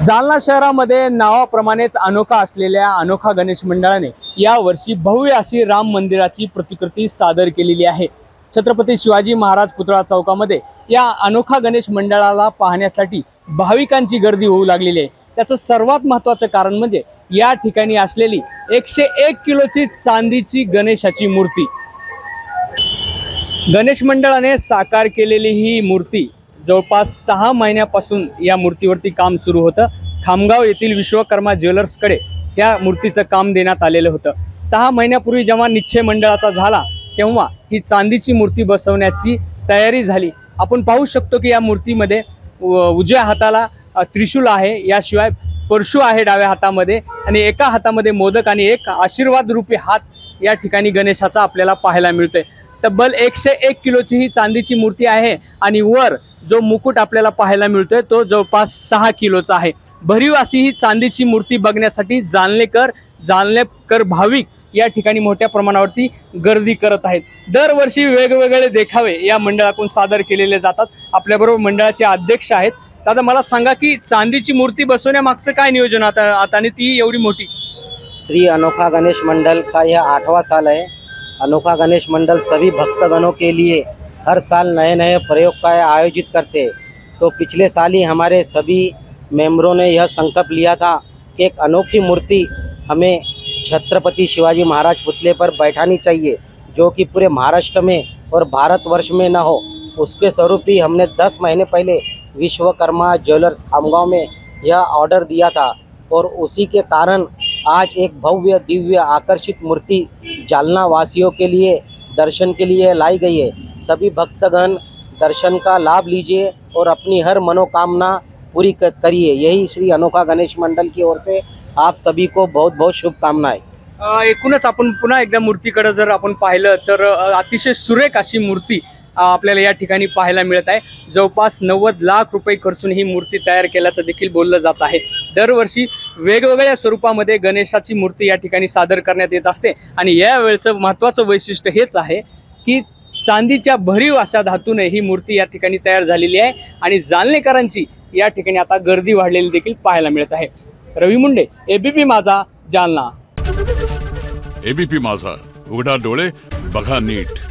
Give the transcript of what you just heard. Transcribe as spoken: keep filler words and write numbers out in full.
जालना शहरामध्ये नावाप्रमाणेच अनोखा असलेल्या अनोखा गणेश मंडळाने या वर्षी भव्य अशी राम मंदिराची प्रतिकृती सादर केलेली आहे। छत्रपती शिवाजी महाराज पुतळा चौकामध्ये या अनोखा गणेश मंडळाला पाहण्यासाठी भाविकांची गर्दी होऊ लागलेली आहे। त्याचं सर्वात महत्त्वाचं कारण म्हणजे या ठिकाणी असलेली एकशे एक किलोची चांदीची गणेशाची मूर्ती। गणेश मंडळाने साकार केलेली ही मूर्ती जवळपास सहा महिन्यापासून या मूर्तीवरती काम सुरू होतं। खामगाव येथील विश्वकर्मा ज्वेलर्सकडे या मूर्तीचं काम देण्यात आलेलं होतं। सहा महिन्यापूर्वी जेव्हा निश्चय मंडळाचा झाला तेव्हा ही चांदीची मूर्ती बसवण्याची तयारी झाली। आपण पाहू शकतो की या मूर्तीमध्ये उजव्या हाताला त्रिशूल आहे, याशिवाय परशु आहे डाव्या हातामध्ये, आणि एका हातामध्ये मोदक आणि एक आशीर्वाद रूपी हात या ठिकाणी गणेशाचा आपल्याला पाहायला मिळतोय। तब्बल एकशे एक किलोची ही चांदीची मूर्ती आहे आणि वर जो मुकुट आपल्याला पाहायला मिळतोय तो जवळपास सहा किलोचा आहे। भरीव अशी ही चांदीची मूर्ती बघण्यासाठी जालनेकर जालनेकर भाविक या ठिकाणी मोठ्या प्रमाणावरती गर्दी करत आहेत। दरवर्षी वेगवेगळे देखावे या मंडळातून सादर केलेले जातात। आपल्याबरोबर मंडळाचे अध्यक्ष आहेत। दादा, मला सांगा की चांदीची मूर्ति बसवण्यामागचं काय नियोजन आता आता आणि ती एवढी मोठी? श्री अनोखा गणेश मंडल का यह आठवां साल है। अनोखा गणेश मंडल सभी भक्तगणों के लिए हर साल नए नए प्रयोग का आयोजित करते हैं। तो पिछले साल ही हमारे सभी मेंबरों ने यह संकल्प लिया था कि एक अनोखी मूर्ति हमें छत्रपति शिवाजी महाराज पुतले पर बैठानी चाहिए, जो कि पूरे महाराष्ट्र में और भारतवर्ष में न हो। उसके स्वरूप ही हमने दस महीने पहले विश्वकर्मा ज्वेलर्स खामगांव में यह ऑर्डर दिया था, और उसी के कारण आज एक भव्य दिव्य आकर्षित मूर्ति जालना वासियों के लिए दर्शन के लिए लाई गई है। सभी भक्तगण दर्शन का लाभ लीजिए और अपनी हर मनोकामना पूरी करिए। यही श्री अनोखा गणेश मंडल की ओर से आप सभी को बहुत बहुत शुभकामनाएं। एकूणच आपण पुन्हा एकदा मूर्तीकडे जर आपण पाहिलं तर अतिशय सुरेख अशी मूर्ती आपल्याला या ठिकाणी पाहायला मिळत आहे। जवळपास नव्वद लाख रुपये खर्चून ही मूर्ती तयार केल्याचं देखील बोललं जात आहे। दरवर्षी वेगवेगळ्या स्वरूपामध्ये गणेशाची मूर्ती या ठिकाणी सादर करण्यात येत असते, आणि या वेळचं महत्त्वाचं वैशिष्ट्य हेच आहे की चांदीच्या भरीव अशा धातूने ही मूर्ती या ठिकाणी तयार झालेली आहे, आणि जालनेकरांची या ठिकाणी आता गर्दी वाढलेली देखील पाहायला मिळत आहे। रवी मुंडे, एबीपी माझा, जालना। एबीपी माझा, उघडा डोळे बघा नीट।